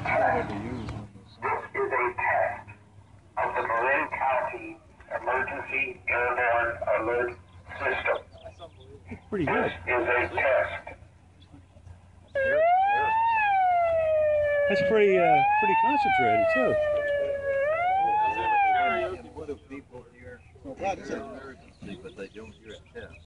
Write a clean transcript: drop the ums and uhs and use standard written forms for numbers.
test. This is a test of the Marin County Emergency Airborne Alert System. Pretty good. This is a test. That's pretty concentrated too. What if people hear an emergency, but they don't hear a test?